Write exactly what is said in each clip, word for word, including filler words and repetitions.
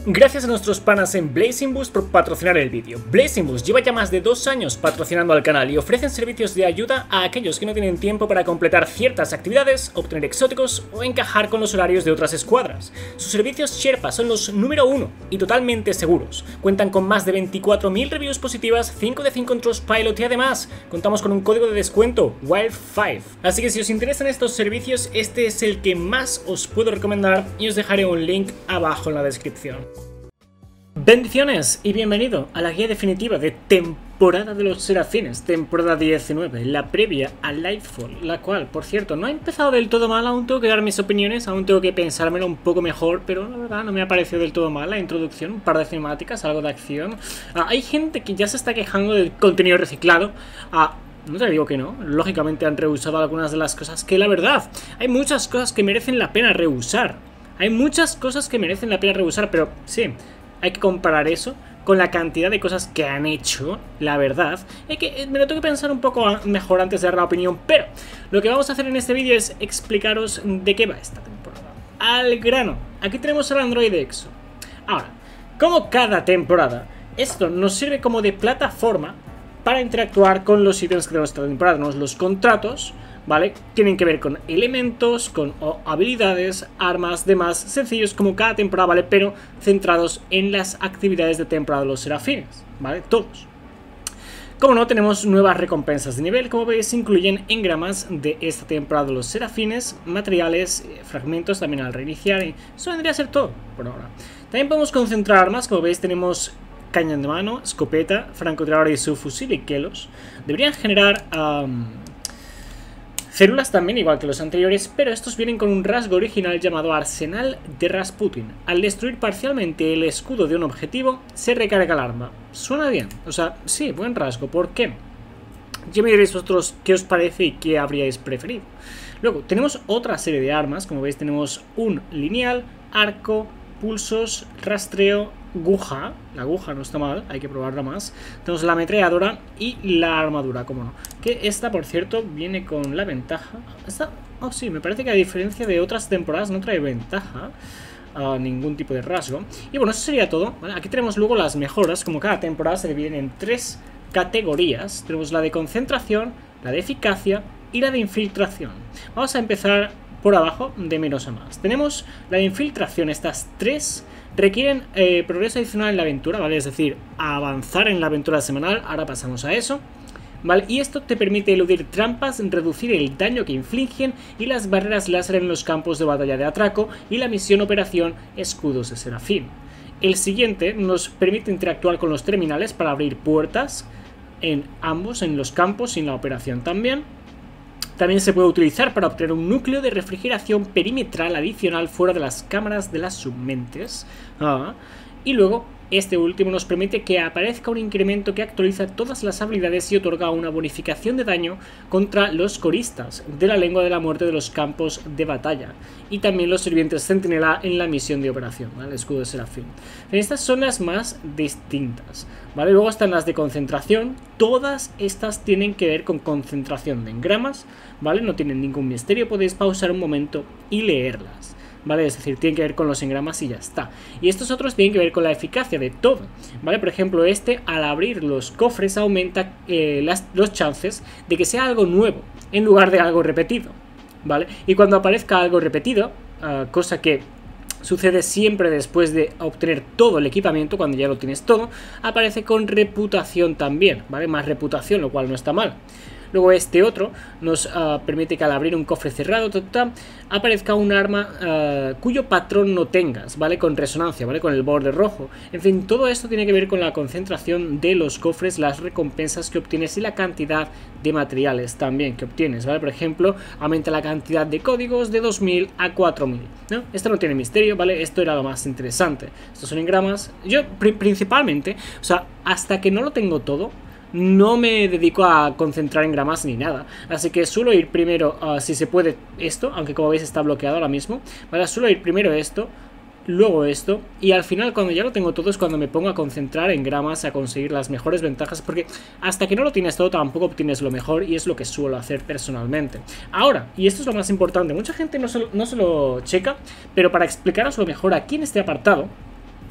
Gracias a nuestros panas en Blazing Boost por patrocinar el vídeo. Blazing Boost lleva ya más de dos años patrocinando al canal y ofrecen servicios de ayuda a aquellos que no tienen tiempo para completar ciertas actividades, obtener exóticos o encajar con los horarios de otras escuadras. Sus servicios Sherpa son los número uno y totalmente seguros. Cuentan con más de veinticuatro mil reviews positivas, cinco de cinco en Trustpilot y además contamos con un código de descuento, Wild cinco. Así que si os interesan estos servicios, este es el que más os puedo recomendar y os dejaré un link abajo en la descripción. Bendiciones y bienvenido a la guía definitiva de temporada de los Serafines, temporada diecinueve, la previa a Lightfall, la cual, por cierto, no ha empezado del todo mal, aún tengo que dar mis opiniones, aún tengo que pensármelo un poco mejor, pero la verdad no me ha parecido del todo mal la introducción, un par de cinemáticas, algo de acción. Ah, hay gente que ya se está quejando del contenido reciclado. Ah, No te digo que no, lógicamente han reusado algunas de las cosas que la verdad, hay muchas cosas que merecen la pena reusar, hay muchas cosas que merecen la pena reusar, pero sí, hay que comparar eso con la cantidad de cosas que han hecho, la verdad. Es que me lo tengo que pensar un poco mejor antes de dar la opinión, pero lo que vamos a hacer en este vídeo es explicaros de qué va esta temporada. Al grano, aquí tenemos al Android Exo. Ahora, como cada temporada, esto nos sirve como de plataforma para interactuar con los ítems que tenemos esta temporada. Los contratos, ¿vale? Tienen que ver con elementos, con habilidades, armas, demás, sencillos como cada temporada, ¿vale? Pero centrados en las actividades de temporada de los Serafines, ¿vale? Todos. Como no, tenemos nuevas recompensas de nivel, como veis, incluyen engramas de esta temporada de los Serafines, materiales, fragmentos también al reiniciar, y eso vendría a ser todo por ahora. También podemos concentrar armas, como veis tenemos cañón de mano, escopeta, francotirador y subfusil y kelos. Deberían generar Um, células también, igual que los anteriores, pero estos vienen con un rasgo original llamado Arsenal de Rasputin. Al destruir parcialmente el escudo de un objetivo, se recarga el arma. Suena bien, o sea, sí, buen rasgo. ¿Por qué? Ya me diréis vosotros qué os parece y qué habríais preferido. Luego, tenemos otra serie de armas. Como veis, tenemos un lineal, arco, pulsos, rastreo, aguja. La aguja no está mal, hay que probarla más. Tenemos la ametralladora y la armadura, como no. Que esta, por cierto, viene con la ventaja. Esta, oh sí, me parece que a diferencia de otras temporadas no trae ventaja. Uh, ningún tipo de rasgo. Y bueno, eso sería todo, ¿vale? Aquí tenemos luego las mejoras. Como cada temporada se dividen en tres categorías. Tenemos la de concentración, la de eficacia y la de infiltración. Vamos a empezar por abajo, de menos a más. Tenemos la de infiltración. Estas tres requieren eh, progreso adicional en la aventura, ¿vale? Es decir, avanzar en la aventura semanal. Ahora pasamos a eso, ¿vale? Y esto te permite eludir trampas, reducir el daño que infligen y las barreras láser en los campos de batalla de atraco y la misión operación Escudos de Serafín. El siguiente nos permite interactuar con los terminales para abrir puertas en ambos, en los campos y en la operación también. También se puede utilizar para obtener un núcleo de refrigeración perimetral adicional fuera de las cámaras de las submentes. Ah. Y luego, este último nos permite que aparezca un incremento que actualiza todas las habilidades y otorga una bonificación de daño contra los coristas de la lengua de la muerte de los campos de batalla. Y también los sirvientes centinela en la misión de operación, ¿vale? El escudo de Serafín. Estas son las más distintas, ¿vale? Luego están las de concentración. Todas estas tienen que ver con concentración de engramas, ¿vale? No tienen ningún misterio, podéis pausar un momento y leerlas, ¿vale? Es decir, tienen que ver con los engramas y ya está. Y estos otros tienen que ver con la eficacia de todo, ¿vale? Por ejemplo, este, al abrir los cofres, aumenta eh, las, los chances de que sea algo nuevo en lugar de algo repetido, ¿vale? Y cuando aparezca algo repetido, uh, cosa que sucede siempre después de obtener todo el equipamiento, cuando ya lo tienes todo, aparece con reputación también, ¿vale? Más reputación, lo cual no está mal. Luego este otro nos uh, permite que al abrir un cofre cerrado ta, ta, aparezca un arma uh, cuyo patrón no tengas, ¿vale? Con resonancia, ¿vale? Con el borde rojo. En fin, todo esto tiene que ver con la concentración de los cofres, las recompensas que obtienes y la cantidad de materiales también que obtienes, ¿vale? Por ejemplo, aumenta la cantidad de códigos de dos mil a cuatro mil, ¿no? Esto no tiene misterio, ¿vale? Esto era lo más interesante. Estos son engramas. Yo, pri principalmente, o sea, hasta que no lo tengo todo, no me dedico a concentrar en gramas ni nada, así que suelo ir primero, uh, si se puede, esto, aunque como veis está bloqueado ahora mismo, ¿vale? Suelo ir primero esto, luego esto, y al final cuando ya lo tengo todo es cuando me pongo a concentrar en gramas, a conseguir las mejores ventajas, porque hasta que no lo tienes todo tampoco obtienes lo mejor, y es lo que suelo hacer personalmente. Ahora, y esto es lo más importante, mucha gente no se, no se lo checa, pero para explicaros lo mejor aquí en este apartado,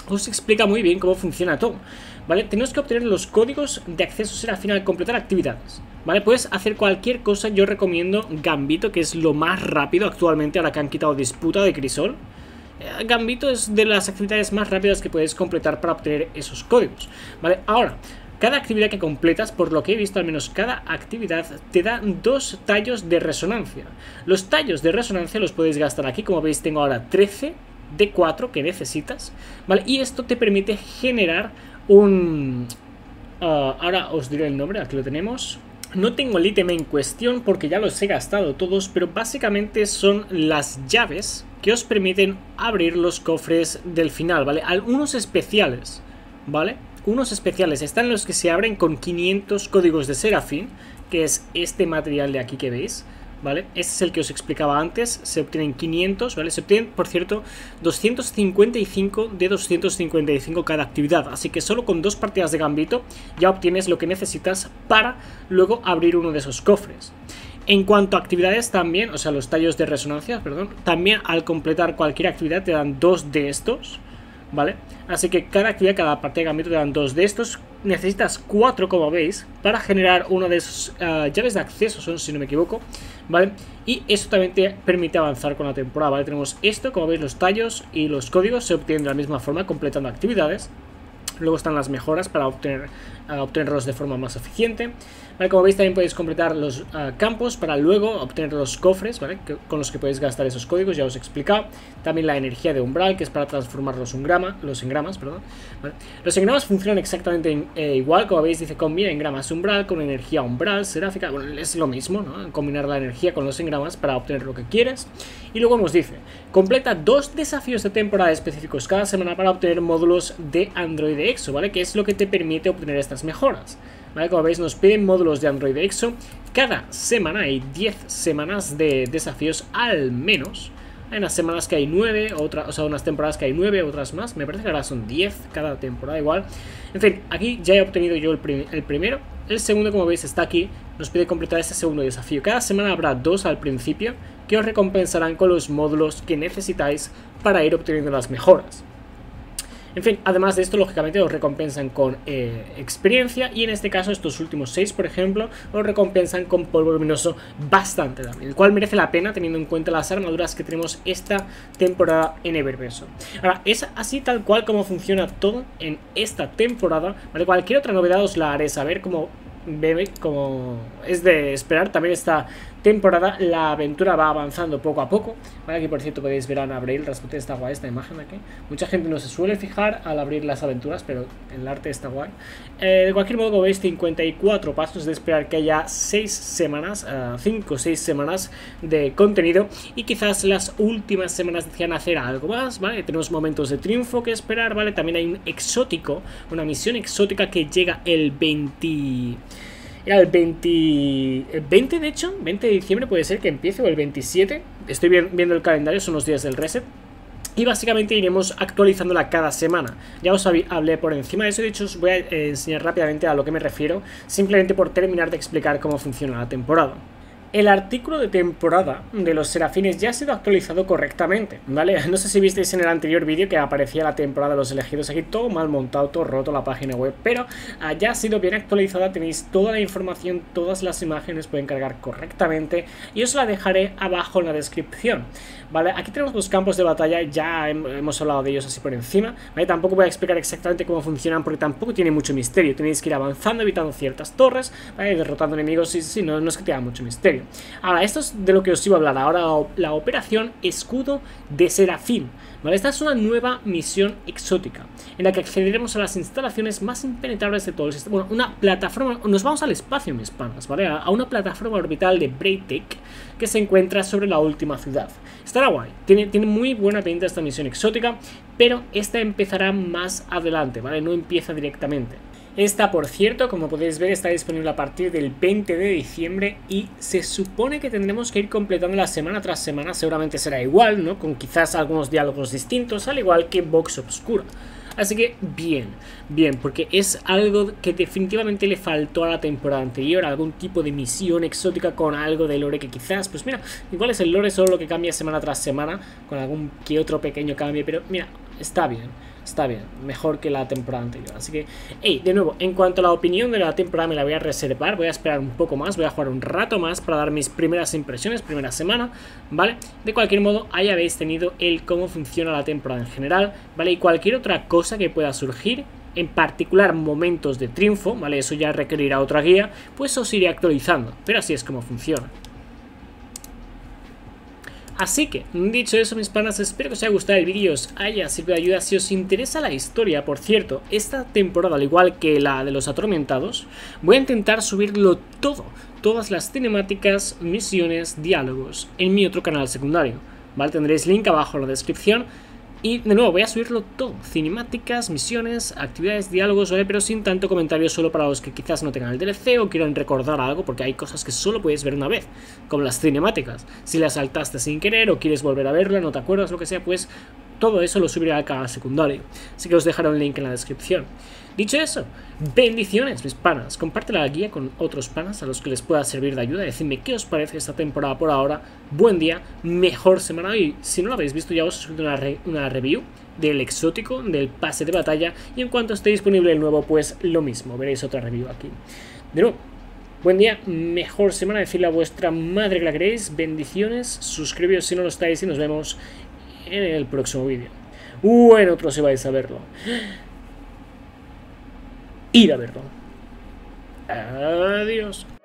os explica muy bien cómo funciona todo, ¿vale? Tenemos que obtener los códigos de acceso Serafín al completar actividades, ¿vale? Puedes hacer cualquier cosa, yo recomiendo Gambito, que es lo más rápido actualmente, ahora que han quitado Disputa de Crisol. Gambito es de las actividades más rápidas que puedes completar para obtener esos códigos, ¿vale? Ahora, cada actividad que completas, por lo que he visto, al menos cada actividad te da dos tallos de resonancia. Los tallos de resonancia los podéis gastar aquí, como veis tengo ahora trece de cuatro que necesitas, ¿vale? Y esto te permite generar un... Uh, ahora os diré el nombre, aquí lo tenemos. No tengo el ítem en cuestión porque ya los he gastado todos, pero básicamente son las llaves que os permiten abrir los cofres del final, ¿vale? Algunos especiales, ¿vale? Unos especiales están los que se abren con quinientos códigos de Serafín, que es este material de aquí que veis, ¿vale? Este es el que os explicaba antes, se obtienen quinientos, ¿vale? Se obtienen, por cierto, doscientos cincuenta y cinco de doscientos cincuenta y cinco cada actividad, así que solo con dos partidas de Gambito ya obtienes lo que necesitas para luego abrir uno de esos cofres. En cuanto a actividades también, o sea, los tallos de resonancia, perdón, también al completar cualquier actividad te dan dos de estos, ¿vale? Así que cada actividad, cada partida de Gambito te dan dos de estos. Necesitas cuatro, como veis, para generar uno de esos uh, llaves de acceso, son, si no me equivoco, ¿vale? Y eso también te permite avanzar con la temporada, ¿vale? Tenemos esto, como veis, los tallos y los códigos se obtienen de la misma forma, completando actividades. Luego están las mejoras para obtener, uh, obtenerlos de forma más eficiente, ¿vale? Como veis también podéis completar los uh, campos para luego obtener los cofres, ¿vale? Que, con los que podéis gastar esos códigos, ya os he explicado. También la energía de umbral, que es para transformar los, ungrama, los engramas, perdón, ¿vale? Los engramas funcionan exactamente en, eh, igual, como veis dice combina engramas umbral con energía umbral, seráfica, bueno, es lo mismo, ¿no? Combinar la energía con los engramas para obtener lo que quieres. Y luego nos dice, completa dos desafíos de temporada específicos cada semana para obtener módulos de Android Exo, ¿vale? Que es lo que te permite obtener estas mejoras, ¿vale? Como veis nos piden módulos de Android Exo. Cada semana hay diez semanas de desafíos al menos. Hay unas semanas que hay nueve, otra, o sea, unas temporadas que hay nueve, otras más. Me parece que ahora son diez cada temporada igual. En fin, aquí ya he obtenido yo el, prim el primero. El segundo, como veis, está aquí. Nos pide completar este segundo desafío. Cada semana habrá dos al principio que os recompensarán con los módulos que necesitáis para ir obteniendo las mejoras. En fin, además de esto, lógicamente os recompensan con eh, experiencia, y en este caso estos últimos seis, por ejemplo, os recompensan con polvo luminoso bastante también, el cual merece la pena teniendo en cuenta las armaduras que tenemos esta temporada en Eververso. Ahora, es así tal cual como funciona todo en esta temporada, ¿vale? Cualquier otra novedad os la haré saber, como, como es de esperar. También esta temporada la aventura va avanzando poco a poco, ¿vale? Aquí por cierto podéis ver a Ana Braille, Rasputin, está guay esta imagen de aquí. Mucha gente no se suele fijar al abrir las aventuras, pero el arte está guay. Eh, de cualquier modo, como veis, cincuenta y cuatro pasos de esperar que haya seis semanas, cinco o seis semanas de contenido, y quizás las últimas semanas decían hacer algo más, ¿vale? Tenemos momentos de triunfo que esperar, ¿vale? También hay un exótico, una misión exótica que llega el veinte... Era el veinte, el veinte de hecho, veinte de diciembre puede ser que empiece, o el veintisiete. Estoy viendo el calendario, son los días del reset. Y básicamente iremos actualizándola cada semana. Ya os hablé por encima de eso, de hecho os voy a enseñar rápidamente a lo que me refiero, simplemente por terminar de explicar cómo funciona la temporada. El artículo de temporada de los serafines ya ha sido actualizado correctamente, ¿vale? No sé si visteis en el anterior vídeo que aparecía la temporada de los elegidos aquí, todo mal montado, todo roto la página web, pero uh, ya ha sido bien actualizada, tenéis toda la información, todas las imágenes pueden cargar correctamente, y os la dejaré abajo en la descripción, ¿vale? Aquí tenemos los campos de batalla, ya hemos hablado de ellos así por encima, ¿vale? Tampoco voy a explicar exactamente cómo funcionan porque tampoco tiene mucho misterio, tenéis que ir avanzando, evitando ciertas torres, ¿vale? Derrotando enemigos, y sí, no, no es que tenga mucho misterio. Ahora, esto es de lo que os iba a hablar ahora, la operación Escudo de Serafín, ¿vale? Esta es una nueva misión exótica en la que accederemos a las instalaciones más impenetrables de todo el sistema. Bueno, una plataforma, nos vamos al espacio, mis panas, ¿vale? A una plataforma orbital de Braytech que se encuentra sobre la última ciudad. Estará guay, tiene, tiene muy buena pinta esta misión exótica, pero esta empezará más adelante, ¿vale? No empieza directamente. Esta, por cierto, como podéis ver, está disponible a partir del veinte de diciembre y se supone que tendremos que ir completándola semana tras semana. Seguramente será igual, ¿no? Con quizás algunos diálogos distintos, al igual que Vox Obscura. Así que bien, bien, porque es algo que definitivamente le faltó a la temporada anterior, algún tipo de misión exótica con algo de lore que quizás, pues mira, igual es el lore solo lo que cambia semana tras semana, con algún que otro pequeño cambio, pero mira, está bien. está bien, mejor que la temporada anterior. Así que, hey, de nuevo, en cuanto a la opinión de la temporada me la voy a reservar, voy a esperar un poco más, voy a jugar un rato más para dar mis primeras impresiones, primera semana, ¿vale? De cualquier modo, ahí habéis tenido el cómo funciona la temporada en general, ¿vale? Y cualquier otra cosa que pueda surgir, en particular momentos de triunfo, ¿vale? Eso ya requerirá otra guía, pues os iré actualizando, pero así es como funciona. Así que, dicho eso, mis panas, espero que os haya gustado el vídeo, os haya servido de ayuda. Si os interesa la historia, por cierto, esta temporada, al igual que la de los atormentados, voy a intentar subirlo todo, todas las cinemáticas, misiones, diálogos, en mi otro canal secundario, ¿vale? Tendréis link abajo en la descripción. Y de nuevo voy a subirlo todo, cinemáticas, misiones, actividades, diálogos, ¿vale? Pero sin tanto comentario, solo para los que quizás no tengan el D L C o quieran recordar algo, porque hay cosas que solo puedes ver una vez, como las cinemáticas. Si las saltaste sin querer o quieres volver a verla, no te acuerdas, lo que sea, pues todo eso lo subiré al canal secundario. Así que os dejaré un link en la descripción. Dicho eso, bendiciones, mis panas. Comparte la guía con otros panas a los que les pueda servir de ayuda. Decidme qué os parece esta temporada por ahora. Buen día, mejor semana. Y si no lo habéis visto, ya os he subido una, re una review del exótico, del pase de batalla. Y en cuanto esté disponible el nuevo, pues lo mismo. Veréis otra review aquí. De nuevo, buen día, mejor semana. Decirle a vuestra madre que la queréis. Bendiciones. Suscribíos si no lo estáis y nos vemos en el próximo vídeo. O en otro si vais a verlo. Ir a verlo. Adiós.